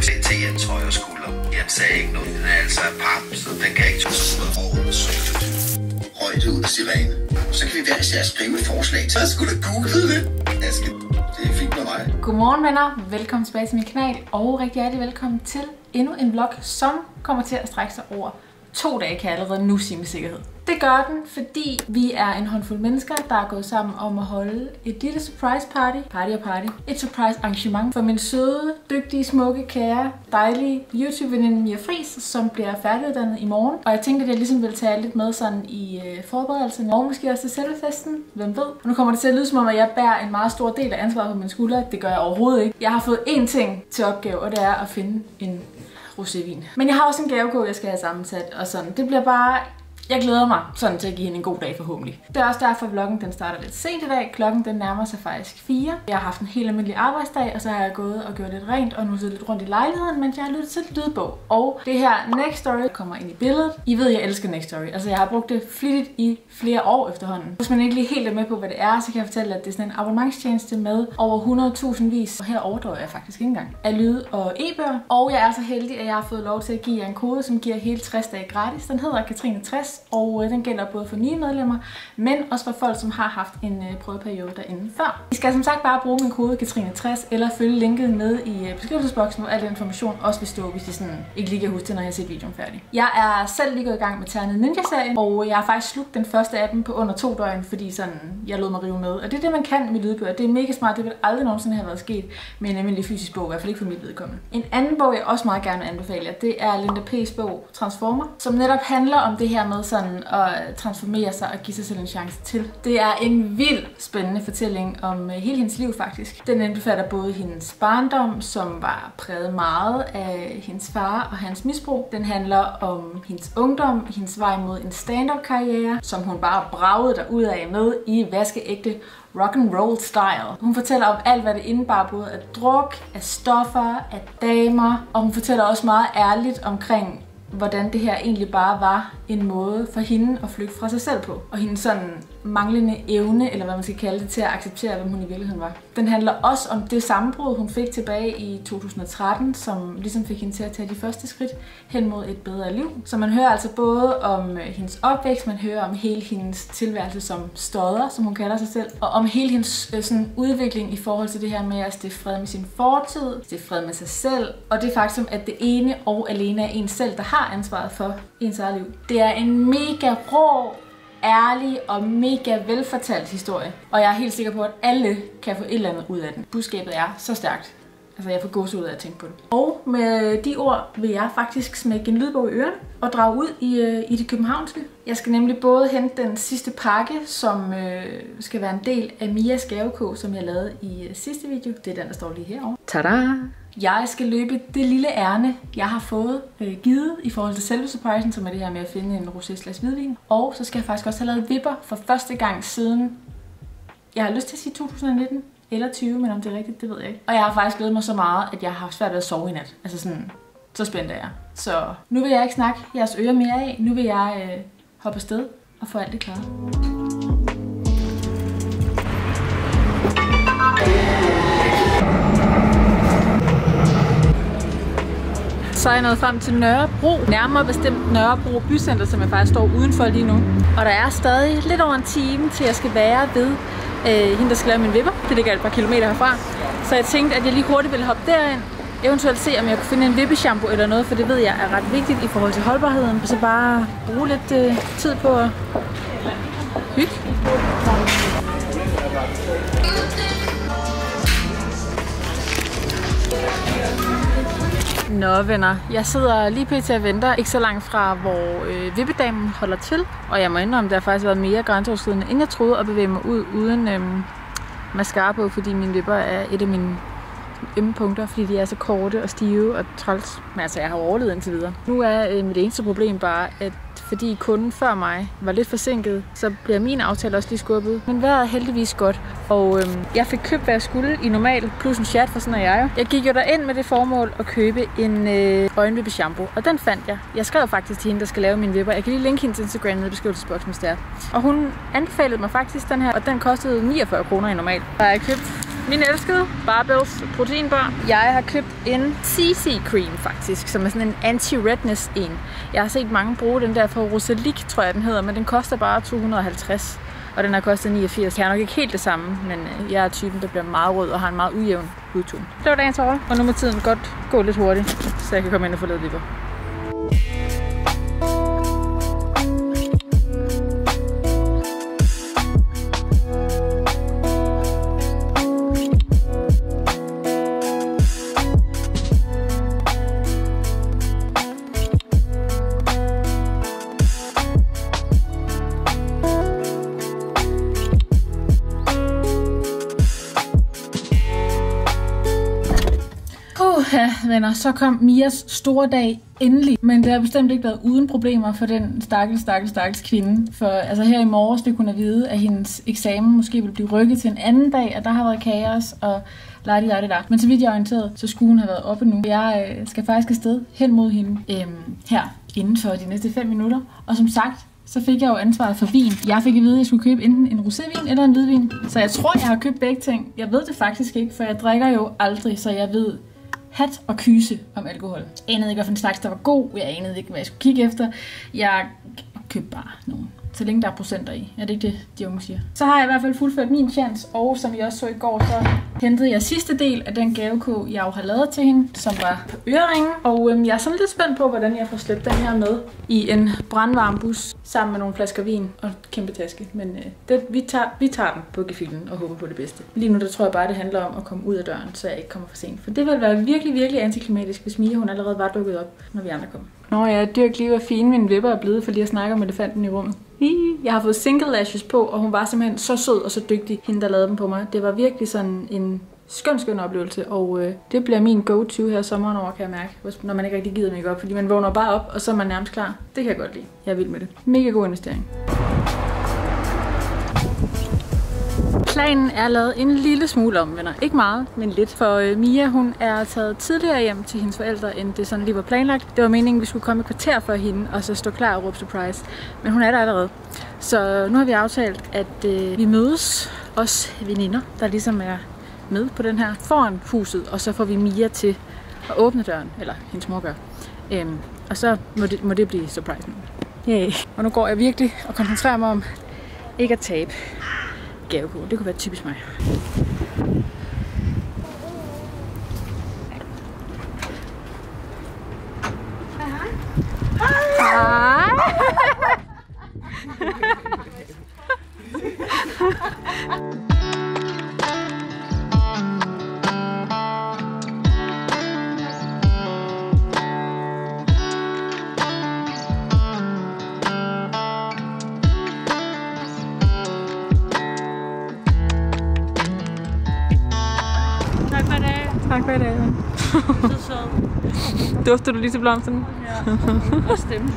til Jens højre skulder. Jens sagde ikke noget, den er altså af pap, så den kan ikke tage over søftet. Højt ud af sirene. Så kan vi være især skrive et forslag til. Jeg skulle da google det. Det er fint med mig. Godmorgen venner, velkommen tilbage til min kanal, og rigtig hjertelig velkommen til endnu en vlog, som kommer til at strække sig over 2 dage, kan jeg allerede nu sige med sikkerhed. Det gør den, fordi vi er en håndfuld mennesker, der er gået sammen om at holde et lille surprise party. Et surprise arrangement for min søde, dygtige, smukke, kære, dejlige YouTube-veninde Mia Friis, som bliver færdiguddannet i morgen. Og jeg tænkte, at jeg ligesom ville tage lidt med sådan i forberedelserne, og måske også til selve festen, hvem ved. Og nu kommer det til at lyde som om, at jeg bærer en meget stor del af ansvaret på mine skuldre. Det gør jeg overhovedet ikke. Jeg har fået én ting til opgave, og det er at finde en rosévin. Men jeg har også en gavekode, jeg skal have sammensat, og sådan. Det bliver bare... Jeg glæder mig sådan til at give hende en god dag forhåbentlig. Det er også derfor, at vloggen den starter lidt sent i dag. Klokken den nærmer sig faktisk 4. Jeg har haft en helt almindelig arbejdsdag, og så har jeg gået og gjort lidt rent, og nu sidder lidt rundt i lejligheden, mens jeg har lyttet til et lydbog. Og det her Next Story kommer ind i billedet. I ved, jeg elsker Next Story. Altså, jeg har brugt det flittigt i flere år efterhånden. Hvis man ikke lige helt er med på, hvad det er, så kan jeg fortælle, at det er sådan en abonnementstjeneste med over 100.000 vis. Og her overdriver jeg faktisk ikke engang af lyd- og e-bøger. Og jeg er så heldig, at jeg har fået lov til at give jer en kode, som giver hele 60 dage gratis. Den hedder Katrine 60, og den gælder både for nye medlemmer, men også for folk, som har haft en prøveperiode derinde før. I skal som sagt bare bruge min kode Katrine 60, eller følge linket nede i beskrivelsesboksen, hvor al den information også vil stå, hvis I sådan ikke lige kan huske det, når jeg har set videoen færdig. Jeg er selv lige gået i gang med Ternet Ninja-serien, og jeg har faktisk slugt den første af dem på under 2 døgn, fordi sådan, jeg lod mig rive med. Og det er det, man kan med lydbøger. Det er mega smart. Det vil aldrig nogensinde have været sket med en almindelig fysisk bog, i hvert fald ikke for mit vedkommende. En anden bog, jeg også meget gerne vil anbefale jer, det er Linda P's bog Transformer, som netop handler om det her med sådan at transformere sig og give sig selv en chance til. Det er en vild spændende fortælling om hele hendes liv faktisk. Den indbefatter både hendes barndom, som var præget meget af hendes far og hans misbrug. Den handler om hendes ungdom, hendes vej mod en stand-up karriere, som hun bare bragede derudad med i vaskeægte rock and roll style. Hun fortæller om alt, hvad det indebar, både af druk, af stoffer, af damer, og hun fortæller også meget ærligt omkring, hvordan det her egentlig bare var en måde for hende at flygte fra sig selv på. Og hendes sådan manglende evne, eller hvad man skal kalde det, til at acceptere, hvem hun i virkeligheden var. Den handler også om det sammenbrud, hun fik tilbage i 2013, som ligesom fik hende til at tage de første skridt hen mod et bedre liv. Så man hører altså både om hendes opvækst, man hører om hele hendes tilværelse som stodder, som hun kalder sig selv, og om hele hendes sådan udvikling i forhold til det her med at stifte fred med sin fortid, stifte fred med sig selv, og det faktum, at det ene og alene er en selv, der har ansvaret for ens eget liv. Det er en mega rå, ærlig og mega velfortalt historie. Og jeg er helt sikker på, at alle kan få et eller andet ud af den. Budskabet er så stærkt. Altså, jeg får gåsehud af at tænke på det. Og med de ord vil jeg faktisk smække en lydbog i ørerne og drage ud i det københavnske. Jeg skal nemlig både hente den sidste pakke, som skal være en del af Mias gavekode, som jeg lavede i sidste video. Det er den, der står lige herovre. Tada! Jeg skal løbe det lille ærne, jeg har fået givet i forhold til selve surprisen, som er det her med at finde en rosé/hvidvin. Og så skal jeg faktisk også have lavet vipper for første gang siden, jeg har lyst til at sige 2019 eller 20, men om det er rigtigt, det ved jeg ikke. Og jeg har faktisk glædet mig så meget, at jeg har haft svært ved at sove i nat. Altså sådan, så spændt er jeg. Så nu vil jeg ikke snakke jeres ører mere af. Nu vil jeg hoppe afsted og få alt det klart. Så er jeg nået frem til Nørrebro, nærmere bestemt Nørrebro Bycenter, som jeg faktisk står udenfor lige nu. Og der er stadig lidt over en time, til jeg skal være ved hende, der skal lave mine vipper. Det ligger et par kilometer herfra. Så jeg tænkte, at jeg lige hurtigt ville hoppe derind. Eventuelt se, om jeg kunne finde en vippeshampoo eller noget, for det ved jeg er ret vigtigt i forhold til holdbarheden. Og så bare bruge lidt tid på at hygge. Nå venner, jeg sidder lige pt. Og venter ikke så langt fra, hvor vippedamen holder til. Og jeg må indrømme, at det har faktisk været mere grænseoverskridende, end jeg troede, at bevæge mig ud uden mascara på, fordi mine vipper er et af mine ømme punkter, fordi de er så korte og stive og træls. Men altså, jeg har overlevet indtil videre. Nu er mit eneste problem bare, at fordi kunden før mig var lidt forsinket, så bliver min aftale også lige skubbet. Men vejret er heldigvis godt, og jeg fik købt, hvad jeg skulle i normal, plus en chat, for sådan er jeg jo. Jeg gik jo derind med det formål at købe en øjenvippe-shampoo, og den fandt jeg. Jeg skrev faktisk til hende, der skal lave mine vipper. Jeg kan lige linke hendes Instagram nede i beskrivelsesboksen, hvis det er. Og hun anbefalede mig faktisk den her, og den kostede 49 kroner i normal. Der har jeg købt Min elskede Barbells proteinbar. Jeg har købt en CC Cream faktisk, som er sådan en anti-redness en. Jeg har set mange bruge den der fra Rosalique, tror jeg den hedder, men den koster bare 250. Og den har kostet 89. Jeg har nok ikke helt det samme, men jeg er typen, der bliver meget rød og har en meget ujævn hudtone. Det var dagens haul, og nu må tiden godt gå lidt hurtigt, så jeg kan komme ind og få lavet vipper. Ja, venner, så kom Mias store dag endelig, men det har bestemt ikke været uden problemer for den stakkels kvinde. For altså her i morges fik hun at vide, at hendes eksamen måske ville blive rykket til en anden dag, og der har været kaos og der. Men så vidt jeg er orienteret, så skulle hun have været oppe nu. Jeg skal faktisk afsted hen mod hende her inden for de næste 5 minutter, og som sagt, så fik jeg jo ansvaret for vin. Jeg fik at vide, at jeg skulle købe enten en rosévin eller en hvidvin. Så jeg tror, jeg har købt begge ting. Jeg ved det faktisk ikke, for jeg drikker jo aldrig, så jeg ved hat og kyse om alkohol. Jeg anede ikke, hvilken slags der var god. Jeg anede ikke, hvad jeg skulle kigge efter. Jeg købte bare nogen. Så længe der er procenter i. Er det ikke det, de unge siger? Så har jeg i hvert fald fuldført min chance, og som jeg også så i går, så hentede jeg sidste del af den gavekog, jeg jo har lavet til hende, som var på øreringen. Og jeg er sådan lidt spændt på, hvordan jeg får slæbt den her med i en brandvarm bus, sammen med nogle flasker vin og en kæmpe taske. Men vi tager den på gefühlen og håber på det bedste. Lige nu der tror jeg bare, det handler om at komme ud af døren, så jeg ikke kommer for sent. For det vil være virkelig antiklimatisk, hvis Mia hun allerede var dukket op, når vi andre kom. Nå ja, dyrk lige hvor fine mine vipper er blevet, for lige at snakke om elefanten i rummet. Jeg har fået single lashes på, og hun var simpelthen så sød og så dygtig, hende der lavede dem på mig. Det var virkelig sådan en skøn oplevelse, og det bliver min go-to her sommeren over, kan jeg mærke, når man ikke rigtig gider make-up, fordi man vågner bare op, og så er man nærmest klar. Det kan jeg godt lide. Jeg er vild med det. Mega god investering. Planen er lavet en lille smule om, venner. Ikke meget, men lidt. For Mia, hun er taget tidligere hjem til hendes forældre, end det sådan lige var planlagt. Det var meningen, at vi skulle komme et kvarter for hende, og så stå klar og råbe surprise. Men hun er der allerede. Så nu har vi aftalt, at vi mødes, os veninder, der ligesom er med på den her foran huset, og så får vi Mia til at åbne døren, eller hendes mor gør. Og så må det blive surprisen. Yay. Og nu går jeg virkelig og koncentrerer mig om ikke at tabe gavekort. Det kunne være typisk mig. Hej. Tak for i dag. Så Dufter du lige til blomsterne? Ja, og stemme.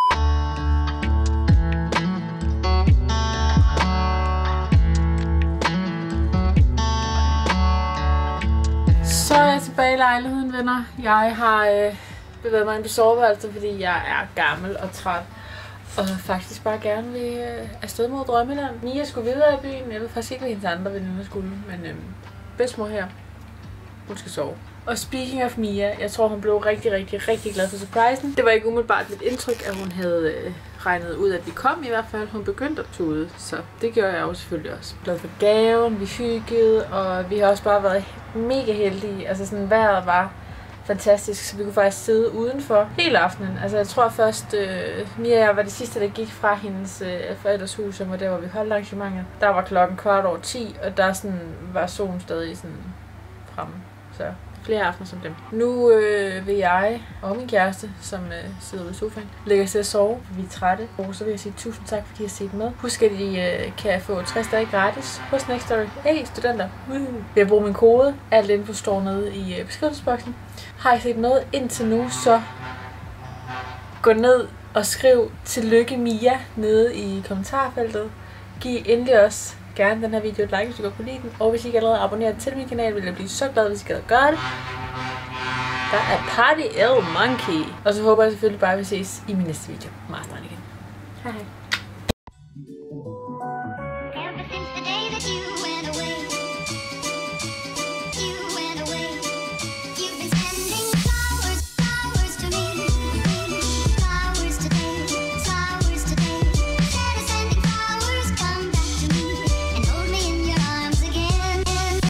Så er jeg tilbage i lejligheden, venner. Jeg har bevæget mig ind på soveværelset, fordi jeg er gammel og træt. Og faktisk bare gerne vil afsted mod Drømmeland. Mia skulle videre i byen. Jeg ved faktisk ikke, hvad hendes andre veninder skulle. Men bedsmor her. Hun skal sove. Og speaking of Mia, jeg tror hun blev rigtig glad for surprisen. Det var ikke umiddelbart lidt indtryk, at hun havde regnet ud, at vi kom i hvert fald. Hun begyndte at tude, så det gjorde jeg jo selvfølgelig også. Glad for gaven, vi hyggede, og vi har også bare været mega heldige. Altså sådan vejret var fantastisk, så vi kunne faktisk sidde udenfor hele aftenen. Altså jeg tror først, Mia og jeg var det sidste, der gik fra hendes forældres hus, som var der, hvor vi holdt arrangementet. Der var klokken 10:15, og der sådan var solen stadig sådan fremme. Så flere aftener som dem. Nu vil jeg og min kæreste, som sidder ude i sofaen, lægge os til at sove, for vi er trætte. Og så vil jeg sige tusind tak, fordi I har set med. Husk, at I kan få 60 dage gratis hos Nextory. Hey, studenter! Ved at bruge min kode. Alt info står nede i beskrivelsesboksen. Har I set med indtil nu, så gå ned og skriv tillykke Mia nede i kommentarfeltet. Giv endelig også gerne den her video et like, hvis I godt kunne lide den. Og hvis I ikke allerede abonnerer til min kanal, vil jeg blive så glad, hvis I gad gøre det. Der er Party L Monkey. Og så håber jeg selvfølgelig bare, at vi ses i min næste video. Meget snart igen. Hej hej.